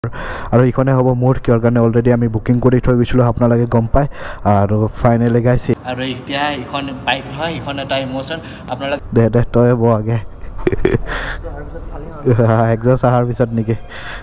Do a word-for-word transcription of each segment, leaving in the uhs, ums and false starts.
আৰু ইখনে হ'ব মোৰ কিয়ৰ কাৰণে অলৰেডি আমি বুকিং কৰি থৈ গৈছিলোঁ আপোনালোকে গম পায় আৰু ফাইনেলি গাইছ আৰু এতিয়া ইখন বাইক নহয় ইখন এটা ইমোশ্যন আপোনালোকে দে দে তই বহাগে একজষ্ট অহাৰ পিছত নেকি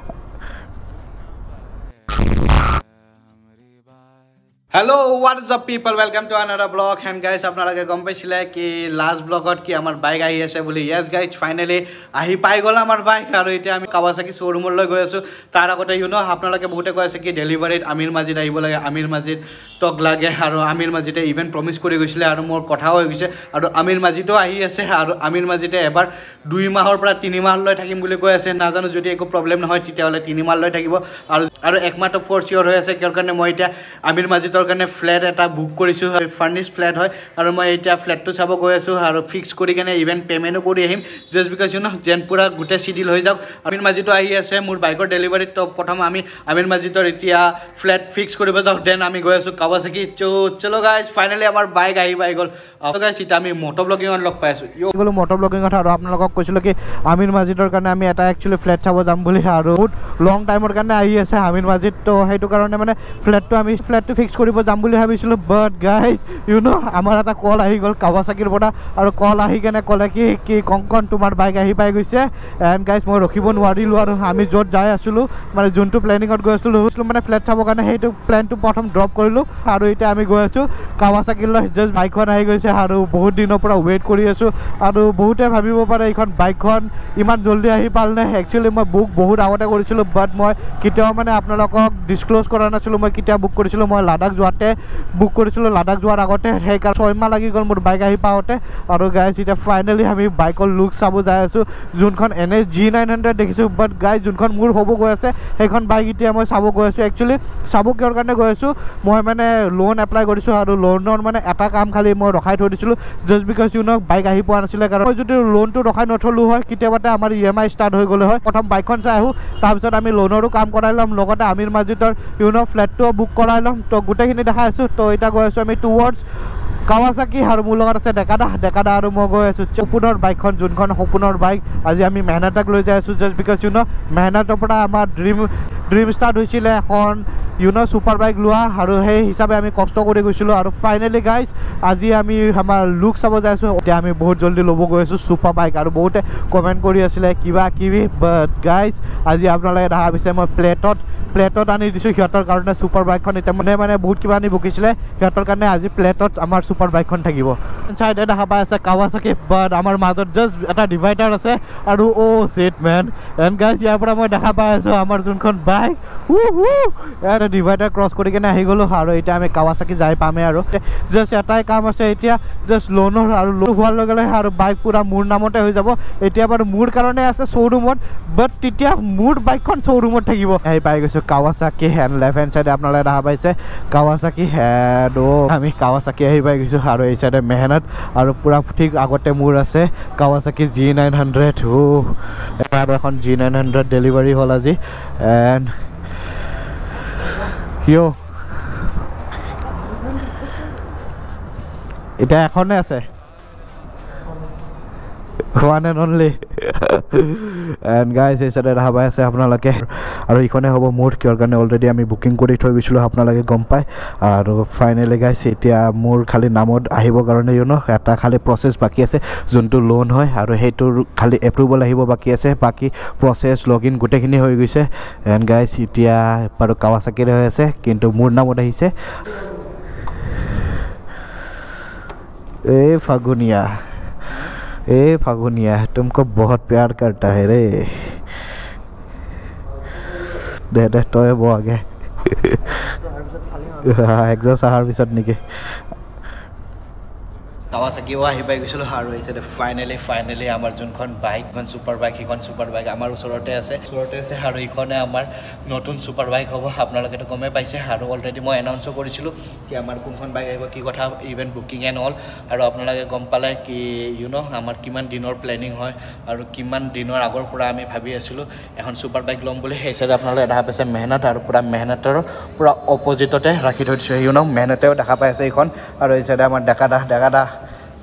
Hello, what is up people? Welcome to another vlog. And guys, আপোনালোকে গম পাইছিলে কি লাষ্ট ব্লগত কি আমাৰ বাইক আহি আছে বুলি yes guys finally আহি পাই গ'ল আমাৰ বাইক আৰু এতিয়া আমি কাৱাসাকি শ্বৰুমলৈ গৈ আছো তাৰ আগতে ইউ নো আপোনালোকে বহুতে কৈ আছে কি ডেলিভাৰীত আমিৰ মাজিদ আহিব লাগে আমিৰ মাজিদ টক লাগে আৰু আমিৰ মাজিদে ইভেন্ট প্ৰমিস কৰি গৈছিলে আৰু মোৰ কথা হৈ গৈছে আৰু আমিৰ মাজিদও আহি আছে আৰু আমিৰ মাজিদে এবাৰ দুই মাহৰ পৰা তিনি মাহলৈ থাকিম বুলি কৈ আছে নাজানো যদি একো প্ৰবলেম নহয় তেতিয়াহলে তিনি মাহলৈ থাকিব আৰু আৰু একমাত্ৰ ফৰ চিয়ৰ হৈ আছে কিয় কাৰণে মই এতিয়া আমিৰ মাজিদ কাৰণে ফ্ল্যাট এটা বুক কৰিছো ফাৰ্নিশ ফ্ল্যাট হয় আৰু মই এতিয়া ফ্ল্যাটটো চাব গৈ আছো আৰু ফিক্স কৰি কেনে ইভেন্ট পেমেন্টও কৰি আহিম জাস্ট বিকজ ইউ নো যেন পুৰা গুটে সিডিল হৈ যাওক আমিৰ মাজিদও আহি আছে মোৰ বাইকৰ ডেলিভাৰীত তো প্ৰথম আমি আমিৰ মাজিদৰ এতিয়া ফ্ল্যাট ফিক্স কৰিব যাও দেন আমি গৈ আছো কাৱাসাকি চো চলো গাইজ ফাইনালি আমাৰ বাইক আহি পাই গ'ল আৰু গাইজ এটা আমি মটো ব্লগিংত লগ পাইছো ইও গলো মটো ব্লগিং কথা আৰু আপোনালোকক কৈছিলো কি আমিৰ মাজিদৰ কাৰণে আমি এটা একচুয়ালি ফ্ল্যাট চাব যাম বুলি আৰু বহুত লং টাইমৰ কাৰণে আহি আছে আমিৰ মাজিদ তো হেতু কাৰণে মানে ফ্ল্যাটটো আমি ফ্ল্যাটটো ফিক্স কৰিব যাম বুলি ভাবিছিলো বাট গাইজ ইউ নো আমাৰ এটা কল আহি গ'ল কাৱাসাকিৰ পৰা আৰু কল আহি কেনে ক'লে কি কি কংকন তোমাৰ বাইক আহি পাই গৈছে এণ্ড গাইজ মই ৰখিব নোৱাৰিলো আৰু আমি য'ত যাই আছিলো মানে যোনটো প্লেনিঙত গৈ আছিলো মানে ফ্লেট চাবৰ কাৰণে সেইটো প্লেনটো প্ৰথম ড্ৰপ কৰিলো আৰু এতিয়া আমি গৈ আছো কাৱাসাকিলৈ জাষ্ট বাইকখন আহি গৈছে আৰু বহুত দিনৰ পৰা ৱেইট কৰি আছো আৰু বহুতে ভাবিব পাৰে এইখন বাইকখন ইমান জলদি আহি পালনে একচুৱেলি মই বুক বহুত আগতে কৰিছিলো বাট মই কেতিয়াও মানে আপোনালোকক ডিছক্ল'জ কৰা নাছিলো মই কেতিয়া বুক কৰিছিলো মই লাডাখ যোৱাতে বুক কৰিছিলো লাডাখ যোৱাৰ আগতে সেইকাৰণে ছয় মাহ লাগি গ'ল মোৰ বাইক আহি পাওঁতে আৰু গাইজ এতিয়া ফাইনেলি আমি বাইকৰ লুক চাব যাই আছো যোনখন এন এছ জি নাইন হাণ্ড্ৰেড দেখিছোঁ বাট গাইজ যোনখন মোৰ হ'ব গৈ আছে সেইখন বাইক এতিয়া মই চাব গৈ আছোঁ একচুৱেলি চাব কিয়ৰ কাৰণে গৈ আছোঁ মই মানে লোন এপ্লাই কৰিছোঁ আৰু লোনৰ মানে এটা কাম খালি মই ৰখাই থৈ দিছিলোঁ just because you know bike আহি পোৱা নাছিলে কাৰণ মই যদি লোনটো ৰখাই নথলোঁ হয় কেতিয়াবাতে আমাৰ ই এম আই ষ্টাৰ্ট হৈ গ'লে হয় প্ৰথম বাইকখন চাই আহোঁ তাৰপিছত আমি লোনৰো কাম কৰাই ল'ম লগতে আমিৰ মাজিদৰ ইউ নো ফ্লেটটোও বুক কৰাই ল'ম তো গোটেইখিনি দেখাই আছোঁ তো এতিয়া গৈ আছোঁ আমি টুৱাৰ্ডছ কাৱাসাকি আৰু মোৰ লগত আছে ডেকাদা ডেকাদা আৰু মই গৈ আছোঁ সপোনৰ বাইকখন যোনখন সপোনৰ বাইক আজি আমি মেহনাতাক লৈ যাই আছোঁ জাষ্ট বিকজ ইউ নো মেহনাতৰ পৰা আমাৰ ড্ৰিম ড্ৰিম ষ্টাৰ্ট হৈছিলে এখন ইউ নো ছুপাৰ বাইক লোৱা আৰু সেই হিচাপে আমি কষ্ট কৰি গৈছিলোঁ আৰু ফাইনেলি গাইজ আজি আমি আমাৰ লুক চাব যাই আছোঁ এতিয়া আমি বহুত জলদি ল'ব গৈ আছোঁ ছুপাৰ বাইক আৰু বহুতে কমেণ্ট কৰি আছিলে কিবা কিবি বাট গাইজ আজি আপোনালোকে দেখা পাইছে মই প্লেটত প্লেটত আনি দিছোঁ সিহঁতৰ কাৰণে ছুপাৰ বাইকখন এতিয়া মানে মানে বহুত কিবা আনি বকিছিলে সিহঁতৰ কাৰণে আজি প্লেটত আমাৰ ছুপাৰ বাইকখন থাকিব চাইডে দেখা পাই আছে কাৱাসাকি বাট আমাৰ মাজত জাষ্ট এটা ডিভাইডাৰ আছে আৰু অ' ছেট মেন এণ্ড গাইজ ইয়াৰ পৰা মই দেখা পাই আছোঁ আমাৰ যোনখন বাইক এটা ডিভাইডাৰ ক্ৰছ কৰি কিনে আহি গ'লোঁ আৰু এতিয়া আমি কাৱাসাকি যাই পামেই আৰু জাষ্ট এটাই কাম আছে এতিয়া জাষ্ট লোনৰ আৰু লোন হোৱাৰ লগে লগে আৰু বাইক পূৰা মোৰ নামতে হৈ যাব এতিয়া বাৰু মোৰ কাৰণে আছে শ্ব'ৰুমত বাট তেতিয়া মোৰ বাইকখন শ্ব'ৰুমত থাকিব আহি পাই গৈছোঁ কাৱাসাকি হেণ্ড লেফ্ট হেণ্ড চাইডে আপোনালোকে দেখা পাইছে কাৱাসাকি হেড অ' আমি কাৱাসাকি আহি পাই গৈছোঁ আৰু এই চাইডে মেহনত আৰু পূৰা ঠিক আগতে মোৰ আছে কাৱাসাকি জি নাইন হাণ্ড্ৰেড অ' আৰু এখন জি নাইন হাণ্ড্ৰেড ডেলিভাৰী হ'ল আজি এণ্ড কিয় এতিয়া এখনে আছে one and only and guys এই চাইডে দেখা পাই আছে আপোনালোকে আৰু ইখনে হ'ব মোৰ কিয়ৰ কাৰণে অলৰেডি আমি বুকিং কৰি থৈ গৈছিলোঁ আপোনালোকে গম পায় আৰু ফাইনেলি গাইজ এতিয়া মোৰ খালি নামত আহিবৰ কাৰণে ইউ ন এটা খালি প্ৰচেছ বাকী আছে যোনটো লোন হয় আৰু সেইটোৰ খালি এপ্ৰুভেল আহিব বাকী আছে বাকী প্ৰচেছ লগ ইন গোটেইখিনি হৈ গৈছে এণ্ড গাইজ এতিয়া বাৰু কাৱাসাকিৰে হৈ আছে কিন্তু মোৰ নামত আহিছে এই ফাগুনিয়া ए फागुनिया तुमको बहुत प्यार करता है रे दे दे तय वो आगे एग्जॉस्ट अহাৰ পিছত নেকি কাৱাসাকিও আহি পাই গৈছিলোঁ আৰু এই চাইডে ফাইনেলি ফাইনেলি আমাৰ যোনখন বাইক এখন ছুপাৰ বাইক সেইখন ছুপাৰ বাইক আমাৰ ওচৰতে আছে ওচৰতে আছে আৰু এইখনে আমাৰ নতুন ছুপাৰ বাইক হ'ব আপোনালোকেতো গমেই পাইছে আৰু অলৰেডি মই এনাউন্সো কৰিছিলোঁ কি আমাৰ কোনখন বাইক আহিব কি কথা ইভেণ্ট বুকিং এণ্ড অল আৰু আপোনালোকে গম পালে কি ইউ ন আমাৰ কিমান দিনৰ প্লেনিং হয় আৰু কিমান দিনৰ আগৰ পৰা আমি ভাবি আছিলোঁ এখন ছুপাৰ বাইক ল'ম বুলি সেই চাইডে আপোনালোকে দেখা পাইছে মেহনত আৰু পূৰা মেহনতৰ পূৰা অপজিটতে ৰাখি থৈ দিছোঁ ইউ ন মেহনতেও দেখা পাই আছে এইখন আৰু এই চাইডে আমাৰ ডেকাদা ডেকাদা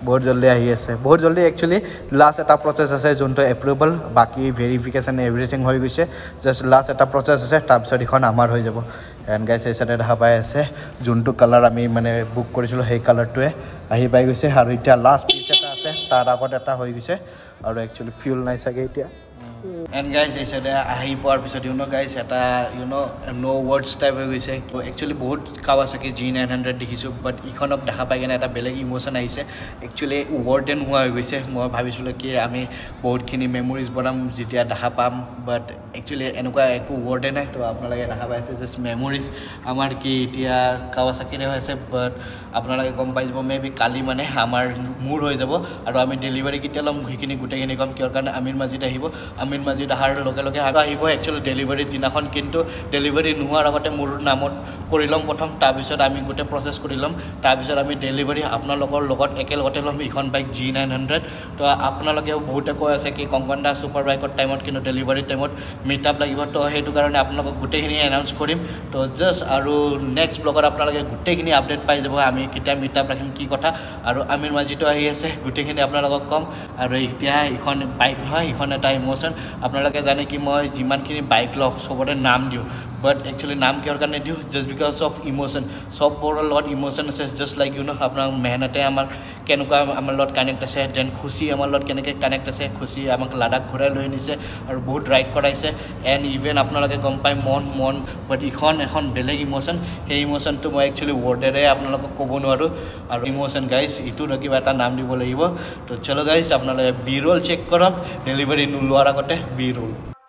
বহুত জলদি আহি আছে বহুত জলদি একচুৱেলি লাষ্ট এটা প্ৰচেছ আছে যোনটো এপ্ৰুভেল বাকী ভেৰিফিকেশ্যন এভৰিথিং হৈ গৈছে জাষ্ট লাষ্ট এটা প্ৰচেছ আছে তাৰপিছত এখন আমাৰ হৈ যাব এণ্ড গাইছ এই চাইডে দেখা পাই আছে যোনটো কালাৰ আমি মানে বুক কৰিছিলোঁ সেই কালাৰটোৱে আহি পাই গৈছে আৰু এতিয়া লাষ্ট পিচ এটা আছে তাৰ আগত এটা হৈ গৈছে আৰু একচুৱেলি ফিউল নাই চাগে এতিয়া এণ্ড গাইজ এই চাইডে আহি পোৱাৰ পিছত ইউ ন' গাইজ এটা you know' no' words type হৈ গৈছে একচুৱেলি বহুত কাৱাছাকি জি নাইন হাণ্ড্ৰেড দেখিছোঁ বাট ইখনক দেখা পাই কিনে এটা বেলেগ ইম'শ্যন আহিছে একচুৱেলি ৱৰ্ডে নোহোৱা হৈ গৈছে মই ভাবিছিলোঁ কি আমি বহুতখিনি মেমৰিজ বনাম যেতিয়া দেখা পাম বাট একচুৱেলি এনেকুৱা একো ৱৰ্ডে নাই তো আপোনালোকে দেখা পাইছে জাষ্ট মেমৰিজ আমাৰ কি এতিয়া কাৱাছাকিৰে হৈ আছে বাট আপোনালোকে গম পাই যাব মে বি কালি মানে আমাৰ মোৰ হৈ যাব আৰু আমি ডেলিভাৰী কেতিয়া ল'ম সেইখিনি গোটেইখিনি ক'ম কিয় কাৰণে আমিৰ মাজিদ আহিব আমিৰ মাজিদ অহাৰ লগে লগে আৰু আহিব একচুৱেলি ডেলিভাৰীৰ দিনাখন কিন্তু ডেলিভাৰী নোহোৱাৰ আগতে মোৰ নামত কৰি ল'ম প্ৰথম তাৰপিছত আমি গোটেই প্ৰচেছ কৰি ল'ম তাৰপিছত আমি ডেলিভাৰী আপোনালোকৰ লগত একেলগতে ল'ম ইখন বাইক জি নাইন হাণ্ড্ৰেড তো আপোনালোকেও বহুতে কৈ আছে কি কংকন দা ছুপাৰ বাইকৰ টাইমত কিন্তু ডেলিভাৰীৰ টাইমত মিট আপ লাগিব তো সেইটো কাৰণে আপোনালোকক গোটেইখিনি এনাউন্স কৰিম তো জাষ্ট আৰু নেক্সট ব্লগত আপোনালোকে গোটেইখিনি আপডেট পাই যাব আমি কেতিয়া মিট আপ ৰাখিম কি কথা আৰু আমিৰ মাজিদো আহি আছে গোটেইখিনি আপোনালোকক ক'ম আৰু এতিয়া ইখন বাইক নহয় ইখন এটা ইম'শ্যন আপোনালোকে জানে কি মই যিমানখিনি বাইক লওঁ চবতে নাম দিওঁ বাট একচুৱেলি নাম কিহৰ কাৰণে দিওঁ জাষ্ট বিকজ অফ ইম'শ্যন চববোৰৰ লগত ইম'শ্যন আছে জাষ্ট লাইক ইউ ন' আপোনাৰ মেহনতে আমাক কেনেকুৱা আমাৰ লগত কানেক্ট আছে দেন খুচি আমাৰ লগত কেনেকৈ কানেক্ট আছে খুচি আমাক লাডাখ ঘূৰাই লৈ আনিছে আৰু বহুত ৰাইড কৰাইছে এণ্ড ইভেন আপোনালোকে গম পায় মন মন বাট ইখন এখন বেলেগ ইম'শ্যন সেই ইম'শ্যনটো মই একচুৱেলি ৱৰ্ডেৰে আপোনালোকক ক'ব নোৱাৰোঁ আৰু ইম'শ্যন গাইজ ইটোৰ কিবা এটা নাম দিব লাগিব তো চলো গাইজ আপোনালোকে বি ৰোল চেক কৰক ডেলিভাৰী নোলোৱাৰ আগতে বি ৰোল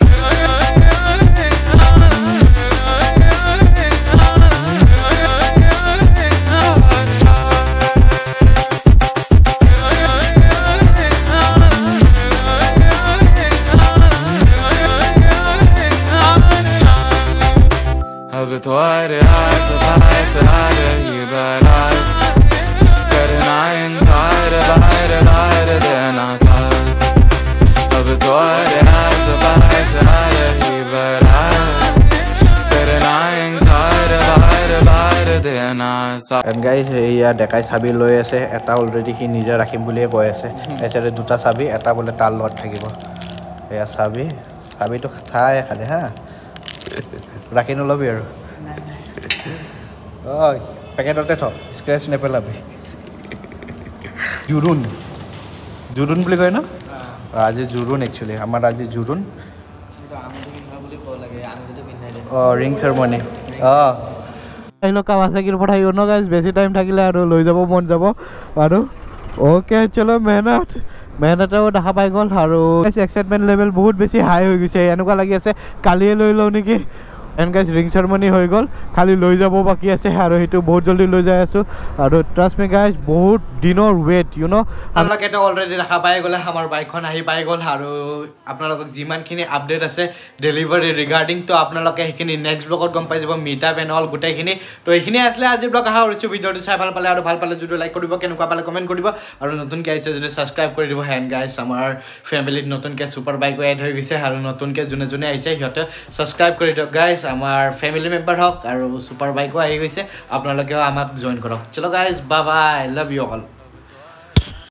अब तो अरे हाय सफाई सहारे ही बरात करना इनकार बाहर बाहर देना साथ अब तो अरे हाय सफाई सहारे ही बरात करना इनकार बाहर बाहर देना साथ এণ্ড গাইজ এয়া ডেকাই চাবি লৈ আছে এটা অলৰেডি সি নিজে ৰাখিম বুলিয়ে কৈ আছে এই চাইডে দুটা চাবি এটা বোলে তাৰ লগত থাকিব এয়া চাবি চাবিটো চাই খালি হা ৰাখি নল'বি আৰু ঐ পেকেটতে থ স্ক্ৰেচ নেপেলাবি জুৰুণ জুৰুণ বুলি কয় ন আজি জুৰুণ একচুৱেলি আমাৰ আজি জুৰুণ অঁ ৰিং চেৰমনি অঁ আহিলোঁ কাৱাছাকিৰ পৰা আহিব ন গাইজ বেছি টাইম থাকিলে আৰু লৈ যাব মন যাব আৰু অ'কে চলো মেহনত মেহনতেও দেখা পাই গ'ল আৰু এক্সাইটমেণ্ট লেভেল বহুত বেছি হাই হৈ গৈছে এনেকুৱা লাগি আছে কালিয়ে লৈ লওঁ নেকি এণ্ড গাইজ ৰিং চেৰমনি হৈ গ'ল খালি লৈ যাব বাকী আছে আৰু সেইটো বহুত জলদি লৈ যাই আছোঁ আৰু ট্ৰাষ্ট মি গাইজ বহুত দিনৰ ৱেট ইউ ন' আপোনালোকেতো অলৰেডি দেখা পাই গ'লে আমাৰ বাইকখন আহি পাই গ'ল আৰু আপোনালোকক যিমানখিনি আপডেট আছে ডেলিভাৰী ৰিগাৰ্ডিং তো আপোনালোকে সেইখিনি নেক্সট ব্লগত গম পাই যাব মিট আপ এণ্ড অল গোটেইখিনি তো এইখিনি আছিলে আজি ব্লগ আশা কৰিছোঁ ভিডিঅ'টো চাই ভাল পালে আৰু ভাল পালে যদি লাইক কৰিব কেনেকুৱা পালে কমেণ্ট কৰিব আৰু নতুনকৈ আহিছে যদি ছাবস্ক্ৰাইব কৰি দিব হেণ্ড গাইজ আমাৰ ফেমিলিত নতুনকৈ ছুপাৰ বাইকো এড হৈ গৈছে আৰু নতুনকৈ যোনে যোনে আহিছে সিহঁতে ছাবস্ক্ৰাইব কৰি দিয়ক গাইজ আমাৰ ফেমিলি মেম্বাৰ হওক আৰু ছুপাৰ বাইকো আহি গৈছে আপোনালোকেও আমাক জইন কৰক চলো guys bye bye love you all